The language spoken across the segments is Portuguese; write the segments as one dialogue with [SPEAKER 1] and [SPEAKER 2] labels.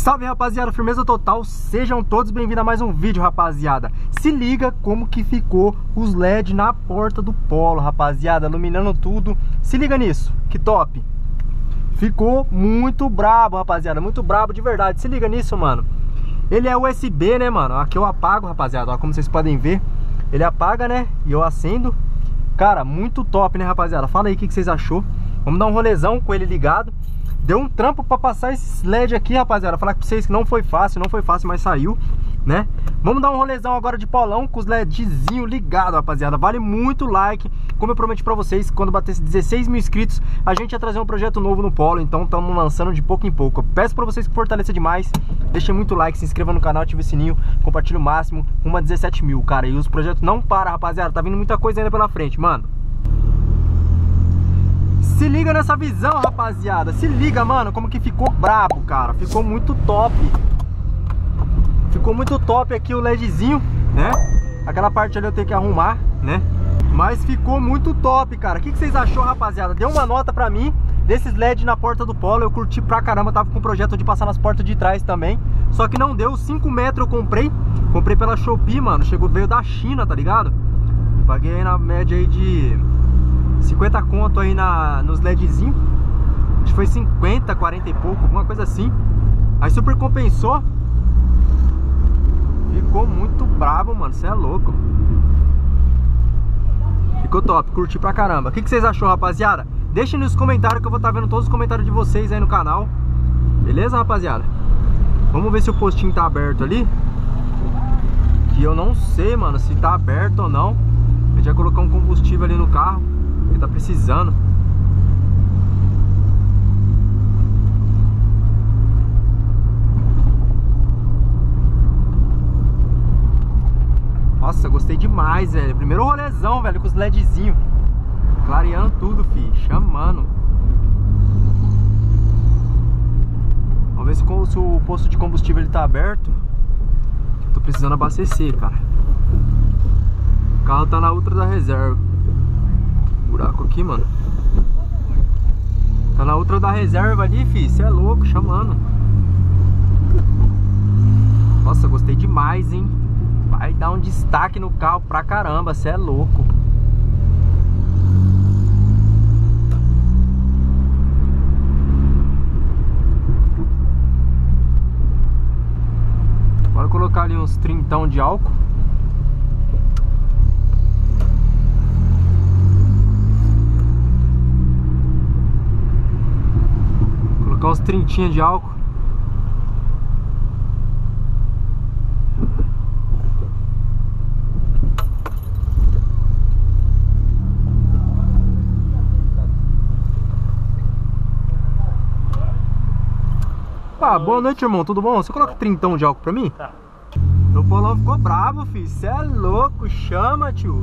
[SPEAKER 1] Salve, rapaziada, firmeza total, sejam todos bem-vindos a mais um vídeo, rapaziada. Se liga como que ficou os LED na porta do Polo, rapaziada, iluminando tudo. Se liga nisso, que top. Ficou muito brabo, rapaziada, muito brabo de verdade. Se liga nisso, mano. Ele é USB, né, mano? Aqui eu apago, rapaziada, ó, como vocês podem ver. Ele apaga, né, e eu acendo. Cara, muito top, né, rapaziada? Fala aí o que vocês achou. Vamos dar um rolezão com ele ligado. Deu um trampo pra passar esses LED aqui, rapaziada. Falar pra vocês que não foi fácil, mas saiu, né? Vamos dar um rolezão agora de Polão com os LEDzinho ligado, rapaziada. Vale muito like. Como eu prometi pra vocês, quando batesse 16 mil inscritos, a gente ia trazer um projeto novo no Polo. Então estamos lançando de pouco em pouco. Eu peço pra vocês que fortaleçam demais. Deixem muito like, se inscreva no canal, ative o sininho, compartilhe o máximo. Rumo a 17 mil, cara. E os projetos não param, rapaziada. Tá vindo muita coisa ainda pela frente, mano. Se liga nessa visão, rapaziada. Se liga, mano, como que ficou brabo, cara. Ficou muito top. Ficou muito top aqui o LEDzinho, né? Aquela parte ali eu tenho que arrumar, né? Mas ficou muito top, cara. O que vocês achou, rapaziada? Dê uma nota pra mim desses LED na porta do Polo. Eu curti pra caramba. Tava com o projeto de passar nas portas de trás também. Só que não deu. 5 metros eu comprei. Comprei pela Shopee, mano. Veio da China, tá ligado? Paguei aí na média aí de 50 conto aí nos LEDzinhos. Acho que foi 50, 40 e pouco, alguma coisa assim. Aí super compensou. Ficou muito brabo, mano. Você é louco. Ficou top, curti pra caramba. O que vocês achou, rapaziada? Deixem nos comentários que eu vou estar vendo todos os comentários de vocês aí no canal. Beleza, rapaziada? Vamos ver se o postinho tá aberto ali. Que eu não sei, mano, se tá aberto ou não. A gente vai colocar um combustível ali no carro, que tá precisando. Nossa, gostei demais, velho. Primeiro rolezão, velho, com os LEDzinhos. Clareando tudo, fi. Chamando. Vamos ver se o posto de combustível ele tá aberto. Tô precisando abastecer, cara. O carro tá na ultra da reserva. Buraco aqui, mano. Tá na ultra da reserva ali, fi. Cê é louco, chamando. Nossa, gostei demais, hein. Vai dar um destaque no carro pra caramba. Cê é louco. Bora colocar ali uns 30 de álcool. Colocar uns 30 de álcool. Ah, boa noite, irmão, tudo bom? Você coloca 30 de álcool pra mim? Tá. Meu Polão ficou bravo, filho. Cê é louco, chama, tio.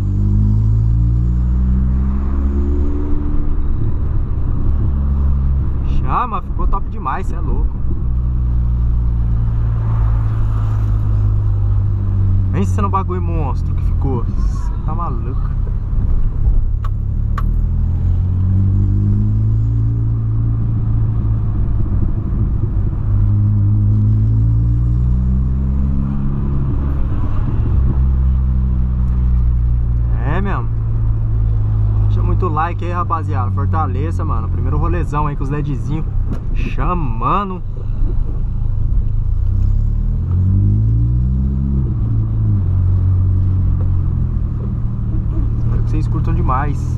[SPEAKER 1] Chama, ficou top demais, cê é louco. Pensa no bagulho monstro que ficou. Cê tá maluco. Muito like aí, rapaziada. Fortaleça, mano. Primeiro rolezão aí com os LEDzinhos chamando. Espero que vocês curtam demais.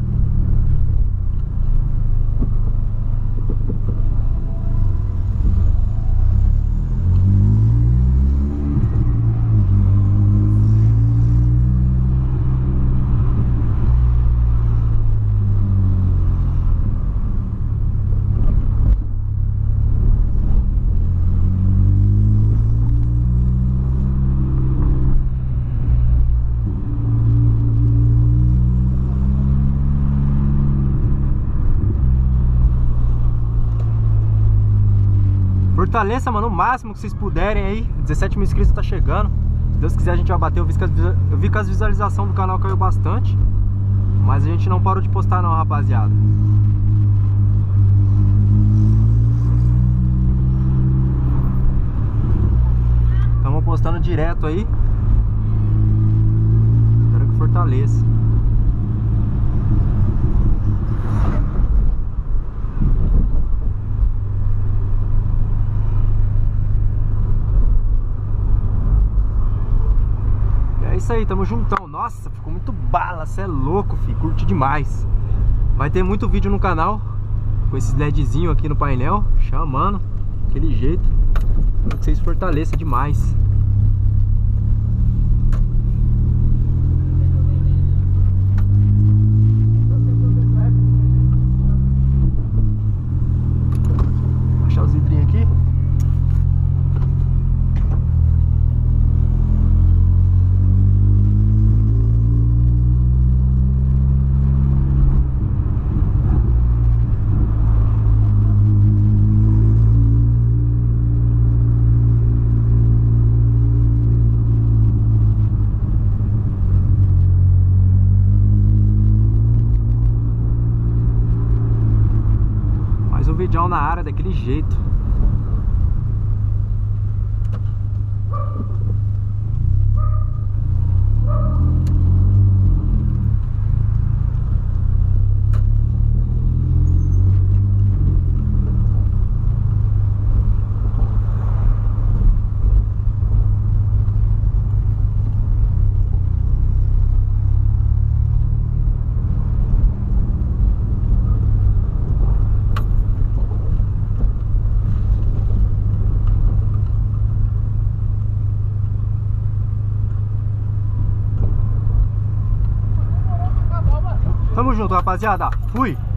[SPEAKER 1] Fortaleça, mano, o máximo que vocês puderem aí. 17 mil inscritos tá chegando. Se Deus quiser a gente vai bater. Eu vi que as visualizações do canal caiu bastante, mas a gente não parou de postar não, rapaziada. postando direto aí. Espero que fortaleça. É isso aí, tamo juntão. Nossa, ficou muito bala, cê é louco, fi, curti demais. Vai ter muito vídeo no canal com esses LEDzinho aqui no painel, chamando, aquele jeito. Espero que vocês fortaleçam demais. Vou achar os vidrinhos aqui. Um vídeo na área daquele jeito. Tamo junto, rapaziada. Fui!